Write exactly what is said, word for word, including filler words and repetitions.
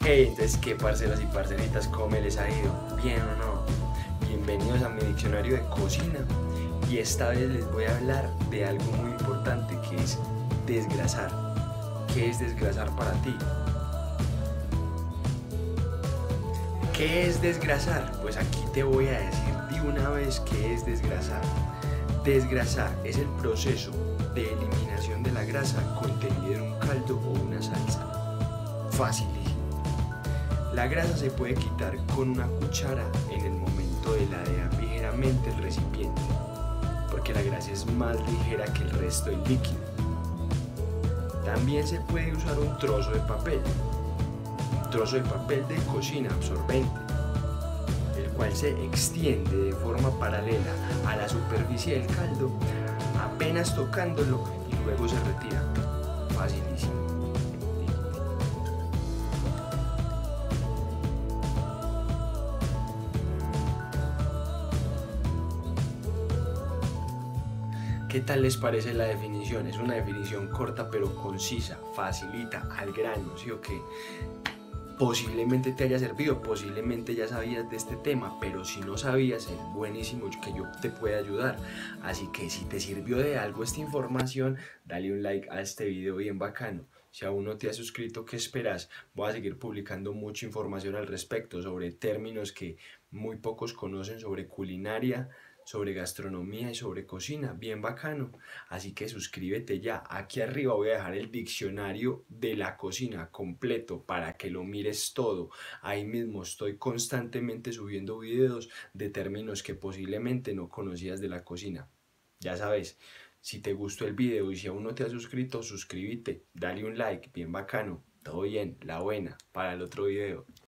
Hey, entonces, ¿qué parceros y parceritas? ¿Cómo me les ha ido? ¿Bien o no? Bienvenidos a mi diccionario de cocina. Y esta vez les voy a hablar de algo muy importante, que es desgrasar. ¿Qué es desgrasar para ti? ¿Qué es desgrasar? Pues aquí te voy a decir de una vez qué es desgrasar. Desgrasar es el proceso de eliminación de la grasa contenida en un caldo o una salsa. Facilísimo. La grasa se puede quitar con una cuchara en el momento de ladear ligeramente el recipiente, porque la grasa es más ligera que el resto del líquido. También se puede usar un trozo de papel, un trozo de papel de cocina absorbente, el cual se extiende de forma paralela a la superficie del caldo, apenas tocándolo, y luego se retira. Facilísimo. ¿Qué tal les parece la definición? Es una definición corta pero concisa, facilita, al grano, ¿sí o qué? Posiblemente te haya servido, posiblemente ya sabías de este tema, pero si no sabías, es buenísimo que yo te pueda ayudar. Así que si te sirvió de algo esta información, dale un like a este video bien bacano. Si aún no te has suscrito, ¿qué esperas? Voy a seguir publicando mucha información al respecto sobre términos que muy pocos conocen, sobre culinaria, sobre gastronomía y sobre cocina, bien bacano. Así que suscríbete ya. Aquí arriba voy a dejar el diccionario de la cocina completo para que lo mires todo. Ahí mismo estoy constantemente subiendo videos de términos que posiblemente no conocías de la cocina. Ya sabes, si te gustó el video y si aún no te has suscrito, suscríbete, dale un like, bien bacano. Todo bien, la buena, para el otro video.